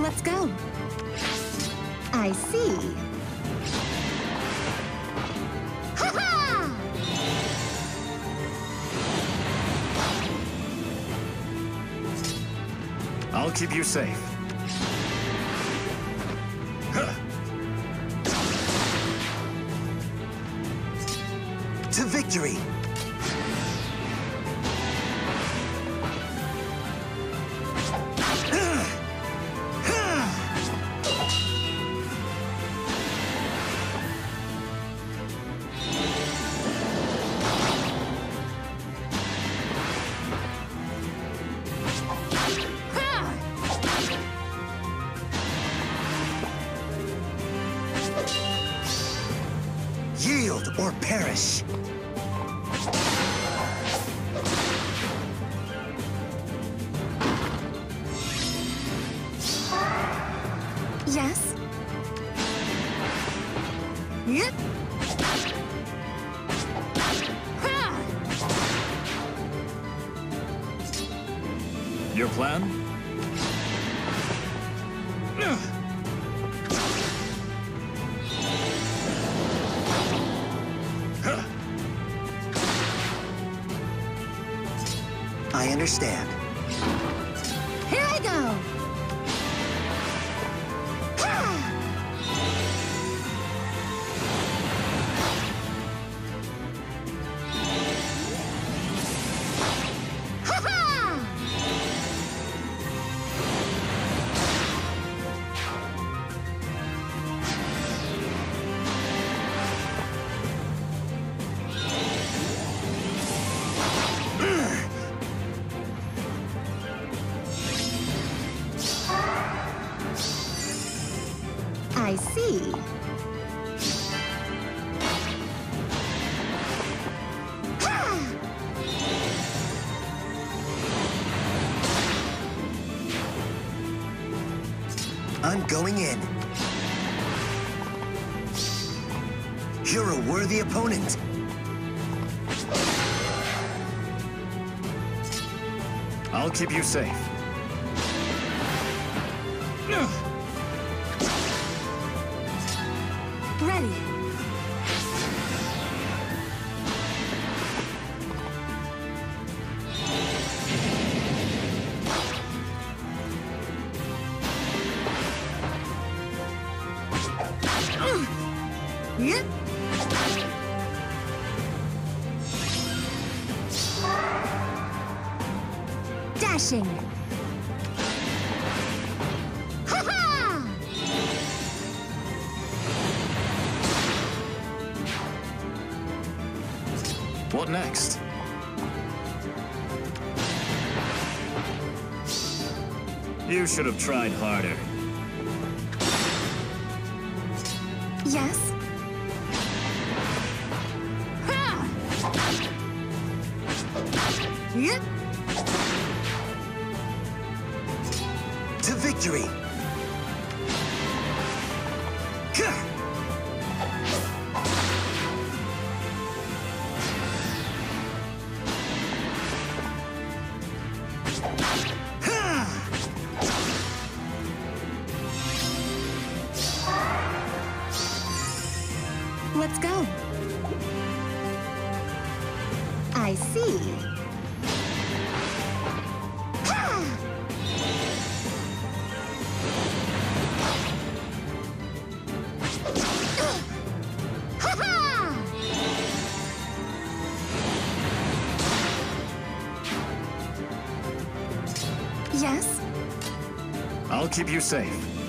Let's go. I see. Ha-ha! I'll keep you safe. To victory! Yield or perish! Yes? Yep. Your plan? I understand. Here I go! I see. I'm going in. You're a worthy opponent. I'll keep you safe. Ready. Yep. Dashing. Ha-ha! What next? You should have tried harder. Yes? Ha! Yep. To victory! Gah! Let's go. I see. Ha! Ha-ha! Yes? I'll keep you safe.